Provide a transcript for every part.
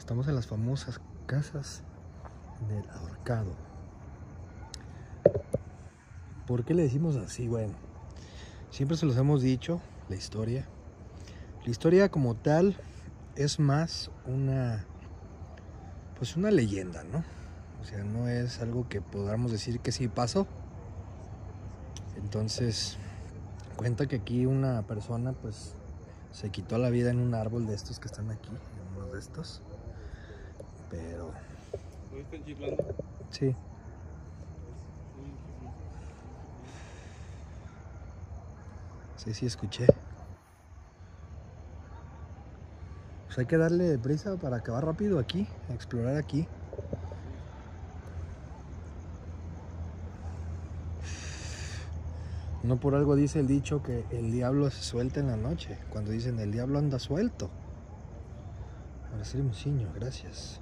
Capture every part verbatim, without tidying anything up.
Estamos en las famosas casas del ahorcado. ¿Por qué le decimos así? Bueno, siempre se los hemos dicho, la historia. La historia como tal es más una, pues una leyenda, ¿no? O sea, no es algo que podamos decir que sí pasó. Entonces, cuenta que aquí una persona, pues, se quitó la vida en un árbol de estos que están aquí, en uno de estos. Pero... ¿No están chiflando? Sí. Sí, sí, escuché. Pues hay que darle prisa para acabar rápido aquí, explorar aquí. No por algo dice el dicho que el diablo se suelta en la noche. Cuando dicen el diablo anda suelto. Ahora sí, Musiño, gracias.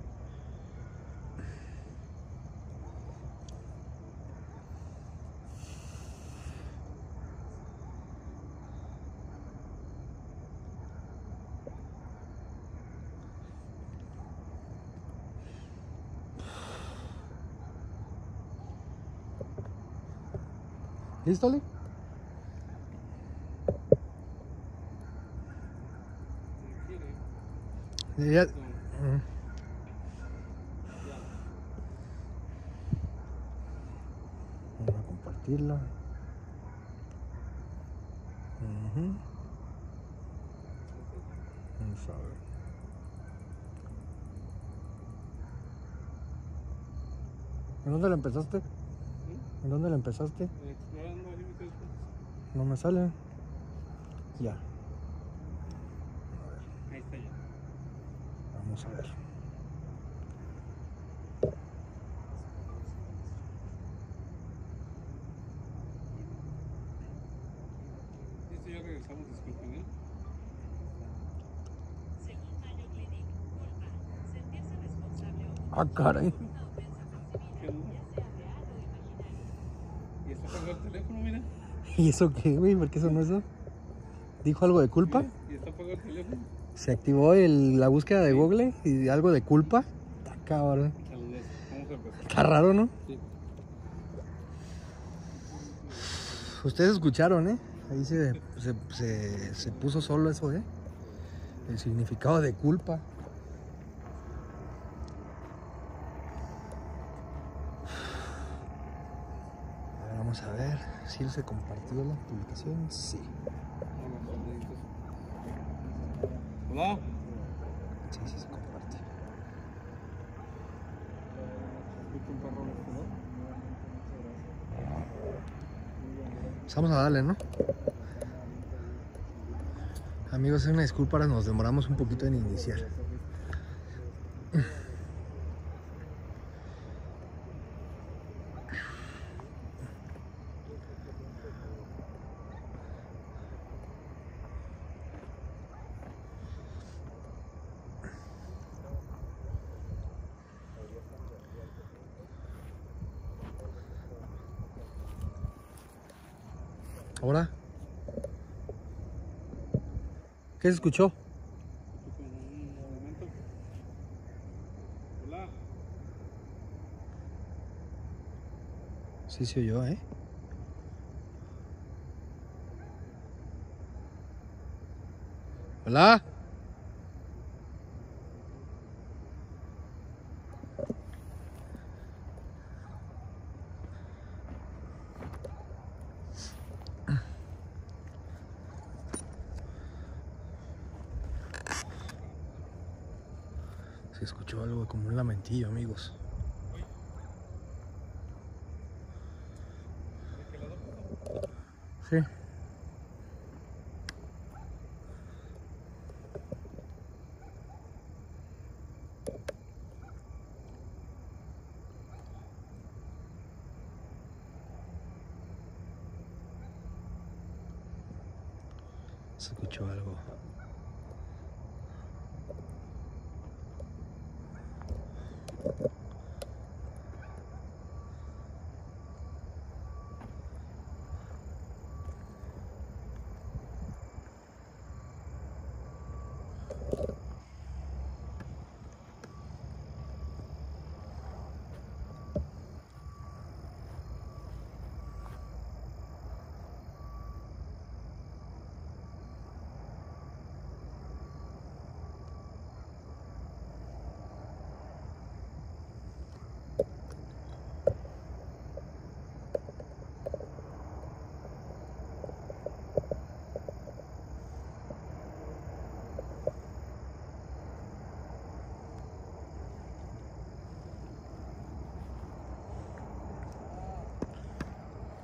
¿Listo, Lee? Ya. Vamos a compartirla. Uh-huh. Vamos a ver. ¿En dónde la empezaste? ¿En dónde la empezaste? Explorando límites. No me sale. Ya. Ahí está ya. Vamos a ver. Listo, ya regresamos, disculpen, ¿eh? Ah, caray. ¿Qué onda? Y está apagado el teléfono, mira. ¿Y eso qué, güey? ¿Por qué sonó eso? ¿Dijo algo de culpa? Mira, y está apagado el teléfono. Se activó el, la búsqueda de Sí. Google y algo de culpa. Está cabrón. Saludos. Vamos a empezar. Está raro, ¿no? Sí. Ustedes escucharon, ¿eh? Ahí se, se, se, se puso solo eso, ¿eh? El significado de culpa. A ver, vamos a ver si se compartió la publicación. Sí. Hola. Sí, sí se compartió. Pues vamos a darle, ¿no? Amigos, es una disculpa, ahora nos demoramos un poquito en iniciar. ¿Ahora? ¿Qué se escuchó? Un momento. Hola. Sí se oyó, ¿eh? ¿Hola? Se escuchó algo como un lamentillo, amigos. Sí. Se escuchó algo.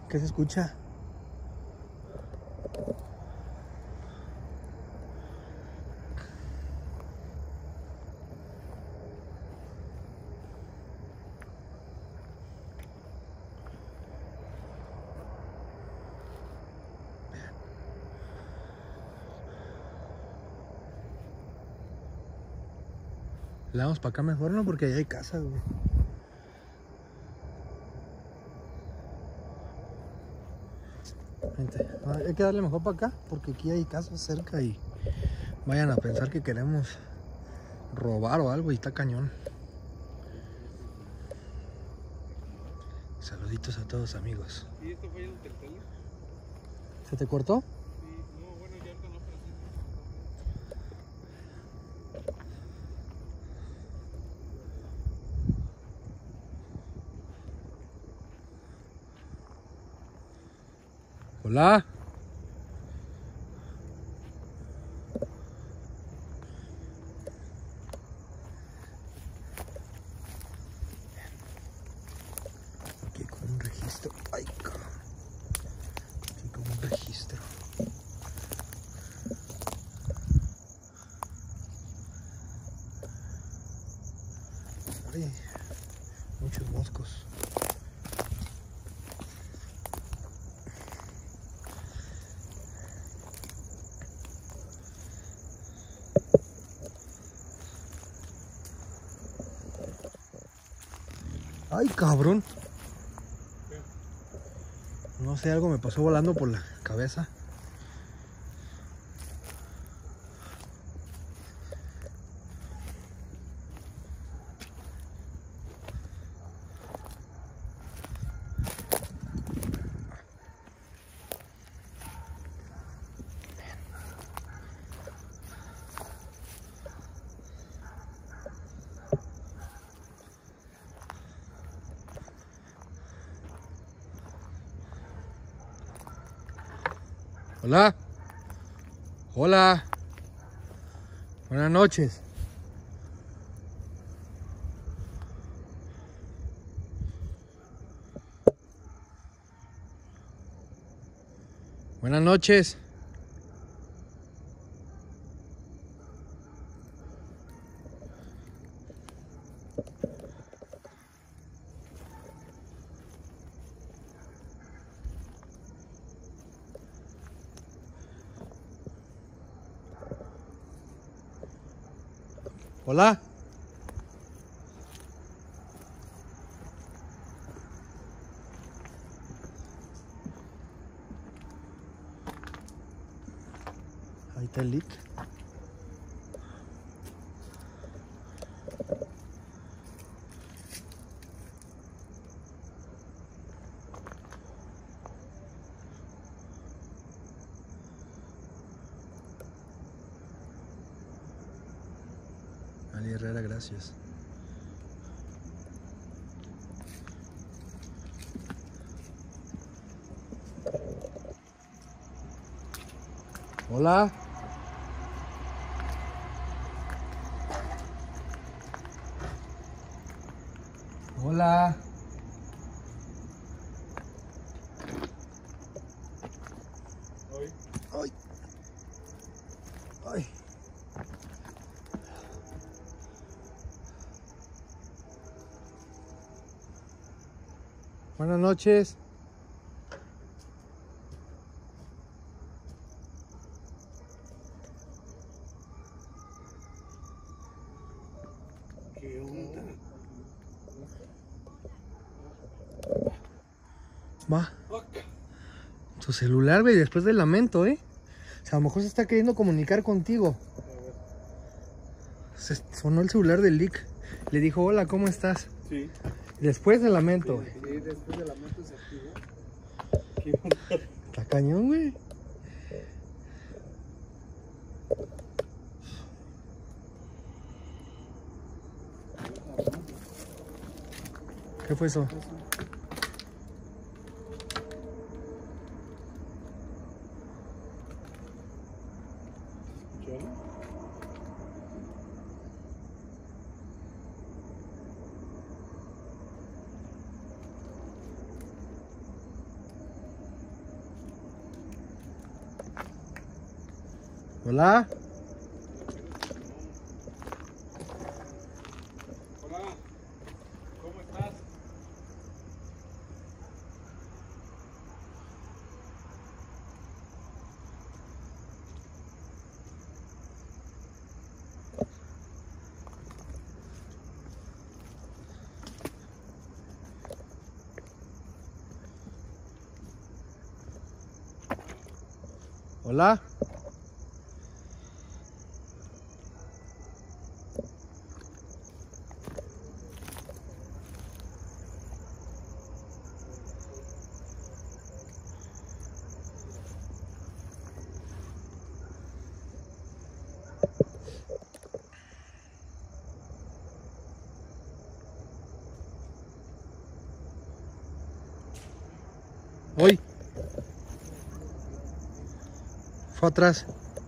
¿Qué se escucha? Le damos para acá mejor, ¿no? Porque allá hay casas, güey. Gente, hay que darle mejor para acá, porque aquí hay casas cerca y vayan a pensar que queremos robar o algo y está cañón. Saluditos a todos, amigos. ¿Y esto fue el Teltele? ¿Se te cortó? Sí, no, bueno, ya ahorita no, pero sí. Hola. Aquí con un registro. Ay, cabrón. Aquí con un registro. Ay, muchos moscos. Ay, cabrón. No sé, algo me pasó volando por la cabeza. Hola. Hola. Buenas noches. Buenas noches. Hola. Ahí está el leak. Ali Herrera, gracias. Hola. Hola. Hoy. Ay. Ay. Buenas noches. ¿Qué onda? Va. Su celular, güey, después del lamento, ¿eh? O sea, a lo mejor se está queriendo comunicar contigo. Se sonó el celular del leak. Le dijo, hola, ¿cómo estás? Sí. Después del lamento, güey. Sí, después de la mente se activó. ¿Qué onda? Está cañón, güey. ¿Qué fue eso? ¿Escucharon? Hola. Hola, ¿cómo estás? Hola. Hoy. Fue atrás.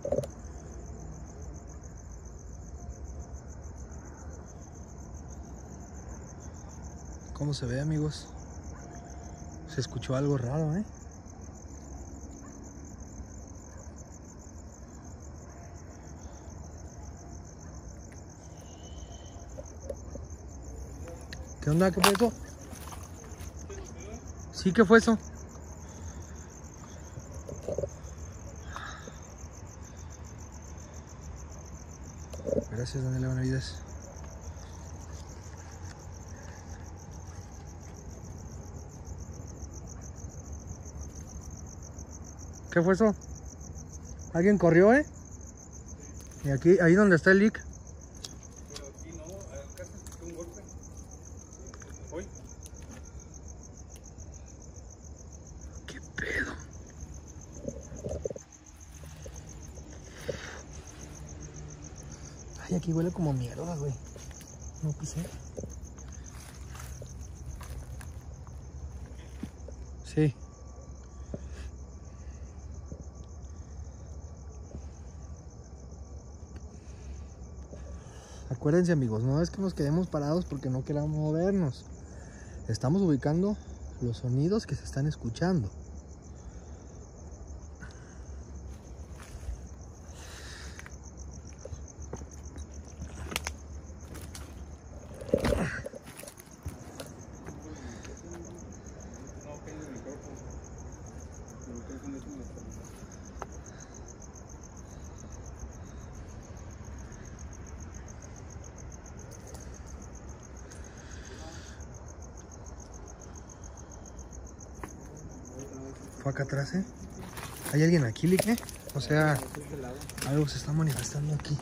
¿Cómo se ve, amigos? Se escuchó algo raro, ¿eh? ¿Qué onda? ¿Qué fue eso? ¿Sí? ¿Qué fue eso? Gracias, Daniela Benavides. ¿Qué fue eso? ¿Alguien corrió, eh? Y aquí, ahí donde está el leak. Pero aquí no, acá se escuchó un golpe. Hoy. ¿Qué pedo? Ay, aquí huele como mierda, güey. No pisé. Sí. Acuérdense, amigos, no es que nos quedemos parados porque no queramos movernos. Estamos ubicando los sonidos que se están escuchando. No, que el micrófono. El micrófono es una estabilidad. Fue acá atrás, ¿eh? ¿Hay alguien aquí, Lick, eh? O sea, algo se está manifestando aquí.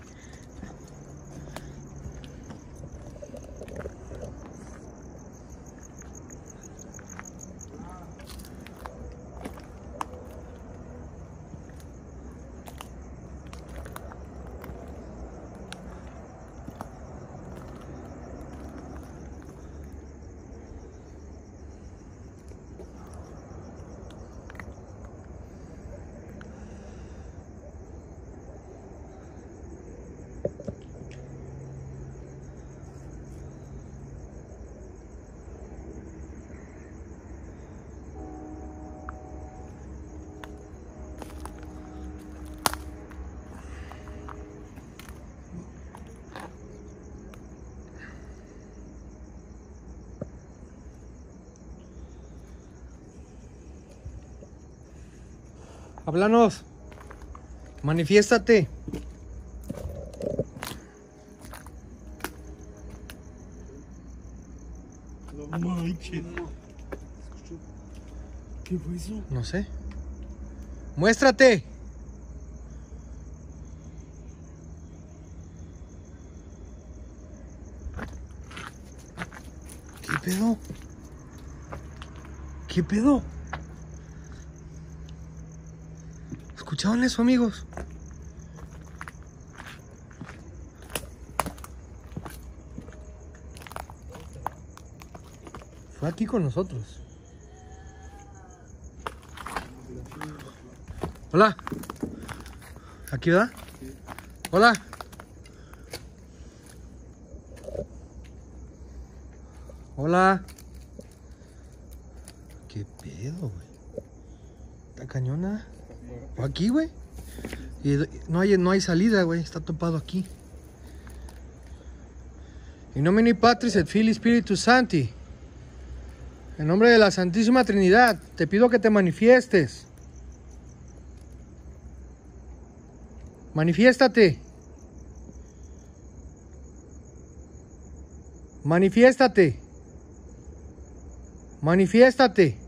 Háblanos. Manifiéstate. No manches. ¿Qué fue eso? No sé. Muéstrate. ¿Qué pedo? ¿Qué pedo? ¿Escucharon eso, amigos? Fue aquí con nosotros. Hola. ¿Aquí, verdad? Sí. Hola. Hola. ¿Qué pedo, güey? ¿Está cañona? Fue aquí, güey. Y no hay, no hay salida, güey. Está topado aquí. In nomine Patris et Filii Spiritus Sancti. En nombre de la Santísima Trinidad, te pido que te manifiestes. Manifiéstate. Manifiéstate. Manifiéstate.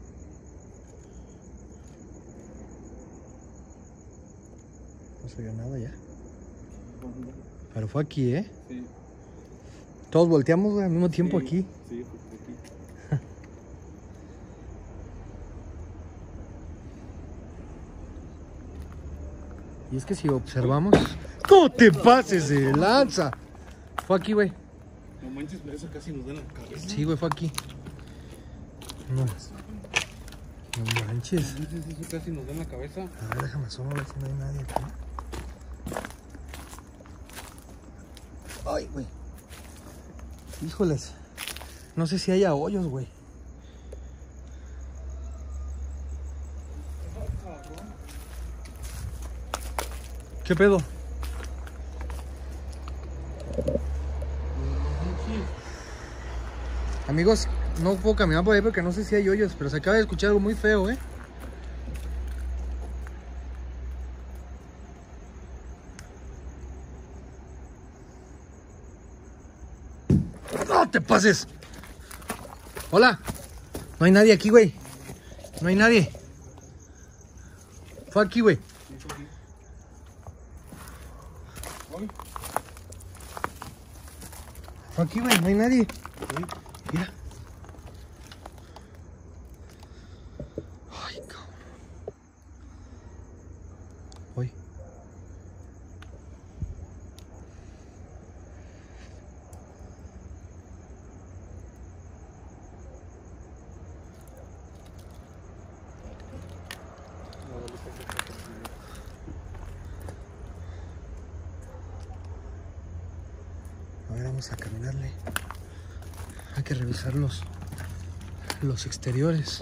No se vio nada ya. Pero fue aquí, ¿eh? Sí. Todos volteamos, güey, al mismo tiempo Sí, aquí. Sí, pues aquí. Y es que si observamos... ¡No te pases de lanza! Fue aquí, güey. No manches, pero eso casi nos da en la cabeza. Sí, güey, fue aquí. No. No manches. No manches, eso casi nos da en la cabeza. A ver, déjame asomar a ver si no hay nadie aquí. Ay, güey. Híjoles. No sé si haya hoyos, güey. ¿Qué pedo? Amigos, no puedo caminar por ahí porque no sé si hay hoyos, pero se acaba de escuchar algo muy feo, ¿eh? ¡No te pases! Hola. No hay nadie aquí, güey. No hay nadie. Fue aquí, güey. Fue aquí, güey. No hay nadie. Mira. Ay, cabrón. Voy. A ver, vamos a caminarle. Hay que revisar los, los exteriores.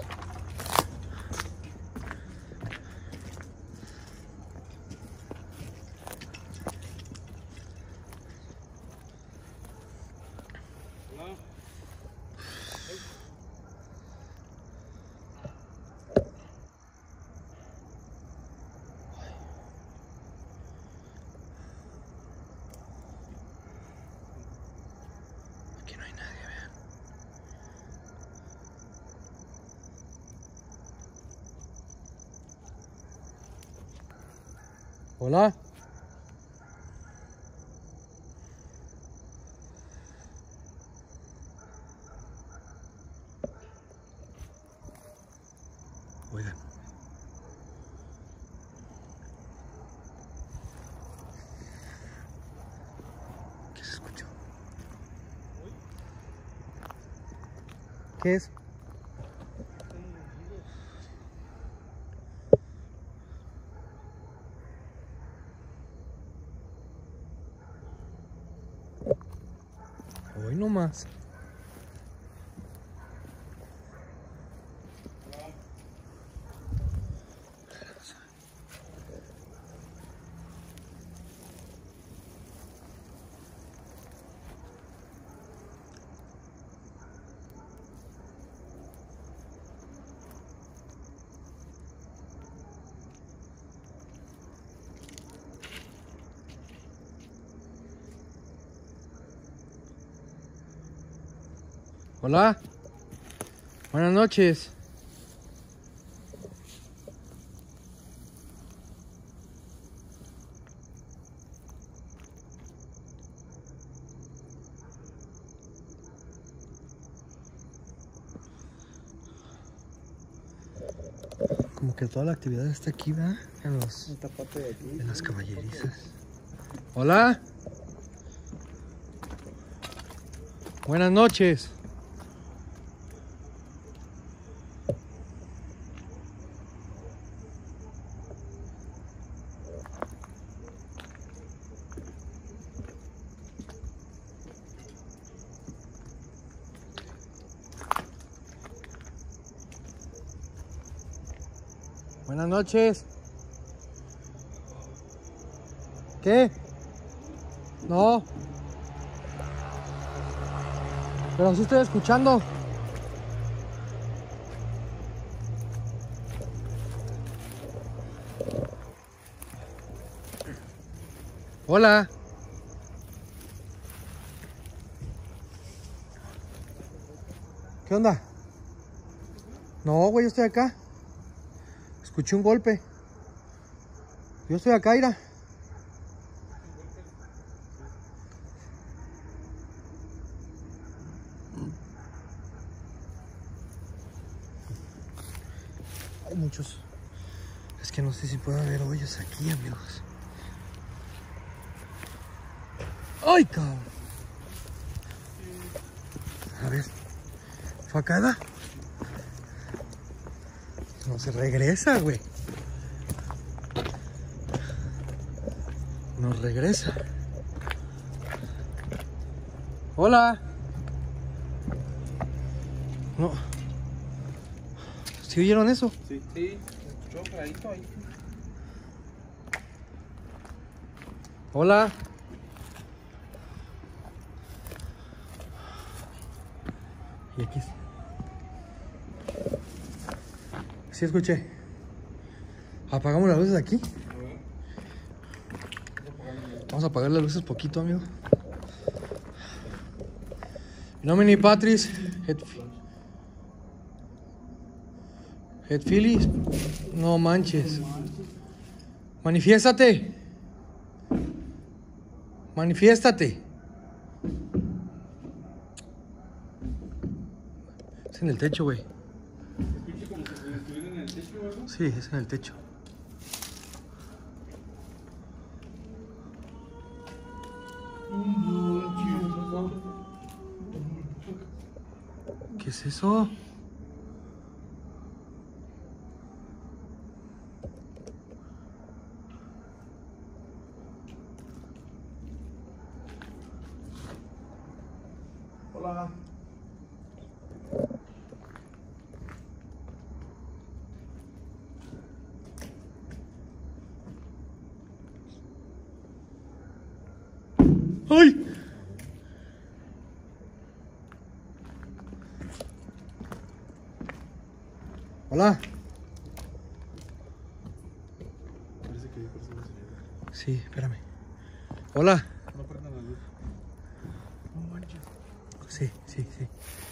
Aquí no hay nadie, vean. Hola. Oigan. ¿Qué se escuchó? ¿Qué es? Hoy no más. Hola. Buenas noches. Como que toda la actividad está aquí, ¿verdad? En, los, Esta parte de aquí. en las caballerizas. Hola. Buenas noches. Buenas noches. ¿Qué? No. Pero sí estoy escuchando. Hola. ¿Qué onda? No, güey, yo estoy acá. Escuché un golpe. Yo estoy acá, Ira. Hay muchos. Es que no sé si puede haber hoyos aquí, amigos. ¡Ay, cabrón! A ver. ¿Facada? No se regresa, güey. No regresa. Hola. No. ¿Sí oyeron eso? Sí, sí. Escuchó clarito ahí. Hola. Y aquí. Sí escuché. Apagamos las luces aquí. Vamos a apagar las luces poquito, amigo. Nomini Patris et, et Filis. No manches. Manifiéstate. Manifiéstate. Es en el techo, güey. Escuché como si estuvieran en el techo, ¿verdad? Sí, es en el techo. ¿Qué es eso? Hola. ¡Ay! Hola. Parece que hay personas en el... Sí, espérame. Hola. No prendan la luz. No manches. Sí, sí, sí.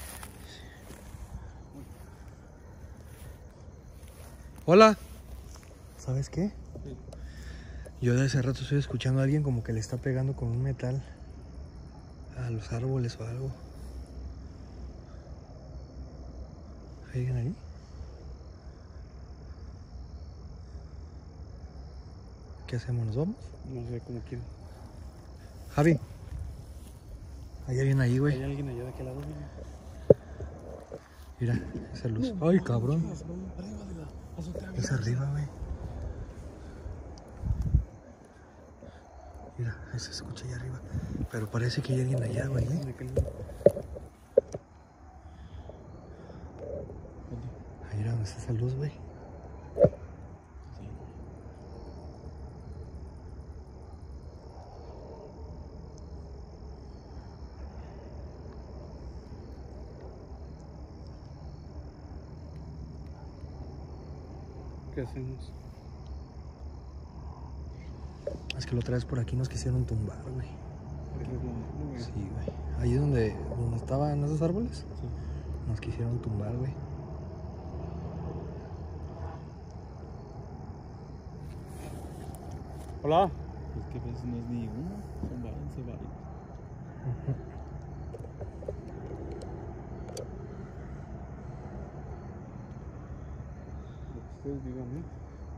Hola. ¿Sabes qué? Sí. Yo de hace rato estoy escuchando a alguien como que le está pegando con un metal a los árboles o algo. ¿Hay alguien ahí? ¿Qué hacemos? ¿Nos vamos? No sé cómo quieren. Javi. Hay alguien ahí, Hay güey. alguien allá de aquel lado. Mira, esa luz. Ay, cabrón. Es arriba, güey. Mira, ahí se escucha allá arriba. Pero parece que hay alguien allá, güey. ¿eh? Ahí era donde está esa luz, güey. ¿Qué hacemos? Es que la otra vez por aquí nos quisieron tumbar, güey. Sí, güey. Ahí es donde, donde estaban esos árboles. Sí. Nos quisieron tumbar, güey. Hola. Es que a veces no es ni uno, son varios, son varios. Lo que ustedes digan, ¿eh?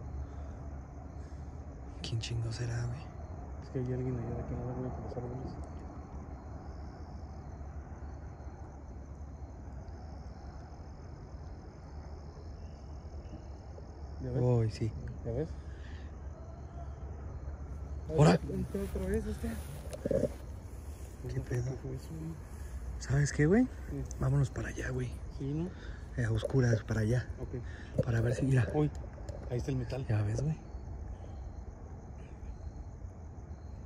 ¿Quién chingo será, güey? Es que hay alguien allá de aquel lado, güey, con los árboles. ¿Ya ves? Uy, sí. ¿Ya ves? ¿Ahora? ¿Este otra vez, este? ¿Qué pedo? fue eso, güey? ¿Sabes qué, güey? Sí. Vámonos para allá, güey. Sí, ¿no? Eh, a oscuras, para allá. Ok. Para ver si... Mira. Uy, ahí está el metal. Ya ves, güey.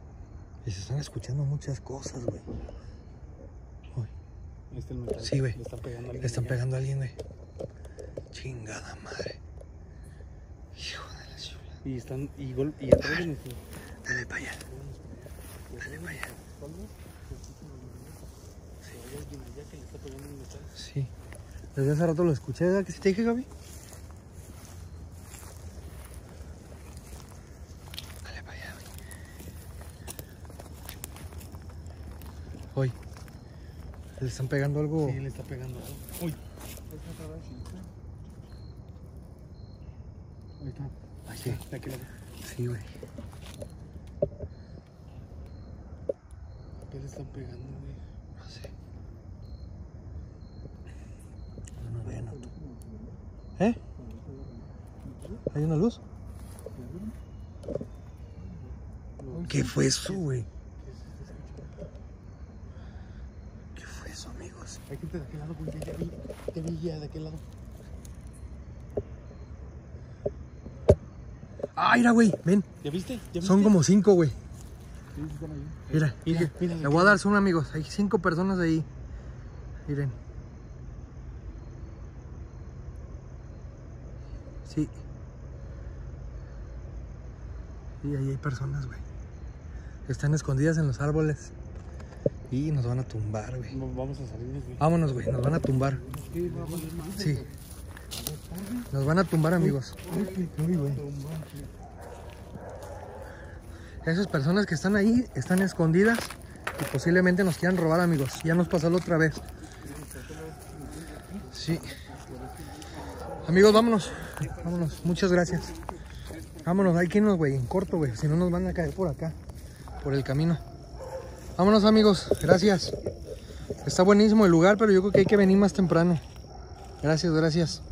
Y se están escuchando muchas cosas, güey. Uy. Ahí está el metal. Sí, güey. Le están pegando a alguien. Le están allá. pegando a alguien, güey. Chingada madre. Hijo de la chula. Y están. Y, gol, y atrás de nosotros. Dale para allá. Dale para allá. Hay alguien allá que le está pegando un metal. Sí. Desde hace rato lo escuché, ¿verdad que sí te dije, Gaby? Dale para allá, güey. Hoy. Le están pegando algo. Sí, le está pegando algo. Uy. Ahí está. Ahí sí. De aquel lado. Sí, güey. ¿Qué le están pegando, güey? No sé. No, no veo, no. ¿Eh? ¿Hay una luz? ¿Qué fue eso, güey? ¿Qué fue eso, amigos? Hay gente de aquel lado, güey. Ya vi. Ya vi ya de aquel lado. Ah, mira, güey, ven. ¿Ya viste? ¿Ya viste? Son como cinco, güey. Sí, están ahí. Mira, Mira, mira. le voy a dar zoom, amigos. Hay cinco personas ahí. Miren. Sí. Y ahí hay personas, güey. Están escondidas en los árboles. Y nos van a tumbar, güey. Vamos a salir, güey. Vámonos, güey. Nos van a tumbar. Sí, va a valer más. Sí. Nos van a tumbar, amigos. Uy, güey. Esas personas que están ahí están escondidas y posiblemente nos quieran robar, amigos. Ya nos pasó la otra vez. Sí. Amigos, vámonos. Vámonos. Muchas gracias. Vámonos. Hay que irnos, güey, en corto, güey. Si no nos van a caer por acá, por el camino. Vámonos, amigos. Gracias. Está buenísimo el lugar, pero yo creo que hay que venir más temprano. Gracias, gracias.